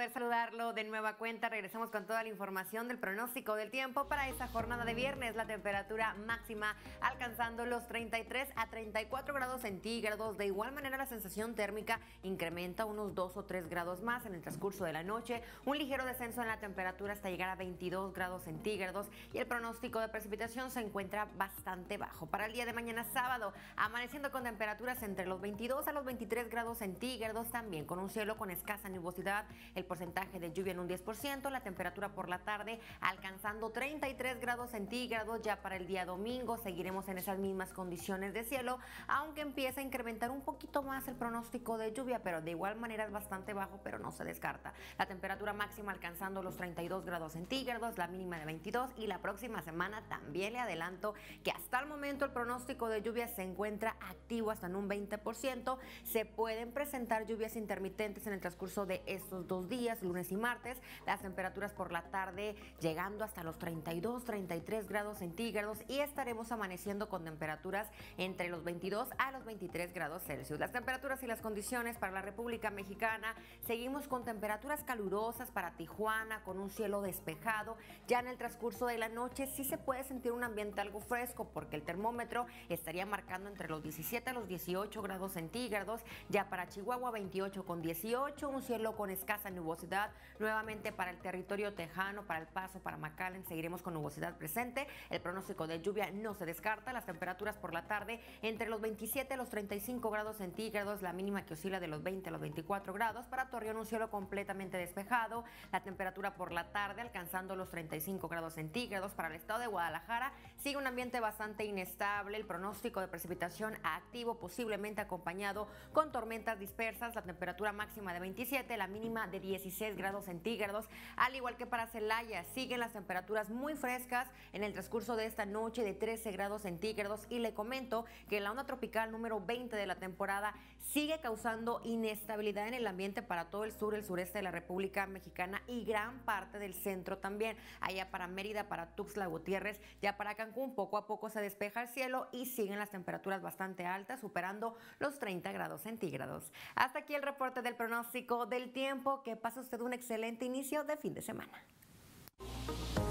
poder saludarlo de nueva cuenta. Regresamos con toda la información del pronóstico del tiempo para esta jornada de viernes. La temperatura máxima alcanzando los 33 a 34 grados centígrados. De igual manera, la sensación térmica incrementa unos 2 o 3 grados más en el transcurso de la noche. Un ligero descenso en la temperatura hasta llegar a 22 grados centígrados. Y el pronóstico de precipitación se encuentra bastante bajo. Para el día de mañana sábado, amaneciendo con temperaturas entre los 22 a los 23 grados centígrados, también con un cielo con escasa nubosidad, el porcentaje de lluvia en un 10%, la temperatura por la tarde alcanzando 33 grados centígrados. Ya para el día domingo seguiremos en esas mismas condiciones de cielo, aunque empieza a incrementar un poquito más el pronóstico de lluvia, pero de igual manera es bastante bajo, pero no se descarta. La temperatura máxima alcanzando los 32 grados centígrados, la mínima de 22, y la próxima semana también le adelanto que hasta el momento el pronóstico de lluvia se encuentra activo hasta en un 20%. Se pueden presentar lluvias intermitentes en el transcurso de estos 2 días, lunes y martes. Las temperaturas por la tarde llegando hasta los 32, 33 grados centígrados, y estaremos amaneciendo con temperaturas entre los 22 a los 23 grados Celsius. Las temperaturas y las condiciones para la República Mexicana: seguimos con temperaturas calurosas para Tijuana, con un cielo despejado. Ya en el transcurso de la noche sí se puede sentir un ambiente algo fresco, porque el termómetro estaría marcando entre los 17 a los 18 grados centígrados. Ya para Chihuahua, 28 con 18, un cielo con escasa nubosidad. Nuevamente para el territorio tejano, para El Paso, para McAllen, seguiremos con nubosidad presente. El pronóstico de lluvia no se descarta. Las temperaturas por la tarde entre los 27 a los 35 grados centígrados, la mínima que oscila de los 20 a los 24 grados. Para Torreón, un cielo completamente despejado. La temperatura por la tarde alcanzando los 35 grados centígrados. Para el estado de Guadalajara sigue un ambiente bastante inestable. El pronóstico de precipitación activo, posiblemente acompañado con tormentas dispersas. La temperatura máxima de 27, la mínima de 16 grados centígrados. Al igual que para Celaya, siguen las temperaturas muy frescas en el transcurso de esta noche, de 13 grados centígrados. Y le comento que la onda tropical número 20 de la temporada sigue causando inestabilidad en el ambiente para todo el sur, el sureste de la República Mexicana y gran parte del centro también. Allá para Mérida, para Tuxtla Gutiérrez, ya para Cancún, poco a poco se despeja el cielo y siguen las temperaturas bastante altas, superando los 30 grados centígrados. Hasta aquí el reporte del pronóstico del tiempo. Que pase usted un excelente inicio de fin de semana.